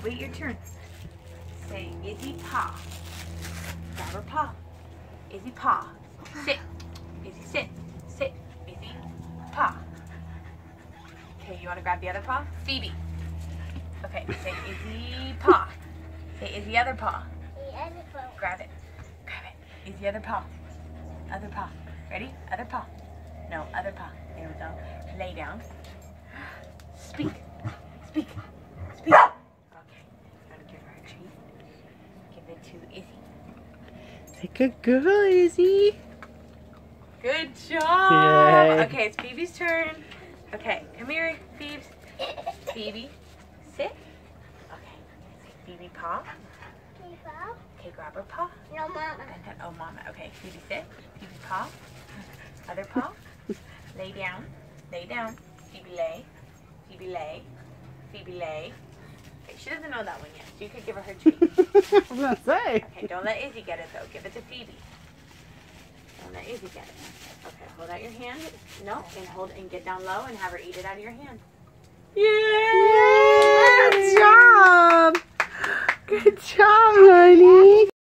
wait your turn. Say, Izzy, paw. Grab her paw. Izzy, paw. Sit. Izzy, sit. Sit. Izzy, paw. Okay, you want to grab the other paw? Phoebe. Okay, say Izzy, paw. Say Izzy, other paw. Grab it. Grab it. Izzy, other paw. Other paw. Ready? Other paw. No, other paw. There we go. Lay down. Speak. Speak. Speak. Okay. You want to give her a treat? Give it to Izzy. Say good girl, Izzy. Good job. Yay. Okay, it's Phoebe's turn. Okay, come here, Phoebes. Phoebe, sit. Okay. Phoebe, paw. Okay, grab her paw. No, Mama. Oh, Mama. Okay, Phoebe, sit. Phoebe, paw. Other paw. Lay down. Lay down. Phoebe, lay. Phoebe, lay. Phoebe, lay. Okay, she doesn't know that one yet, so you could give her her treat. I was gonna say. Okay, don't let Izzy get it, though. Give it to Phoebe. Don't let Izzy get it. Okay, hold out your hand. No, and hold and get down low and have her eat it out of your hand.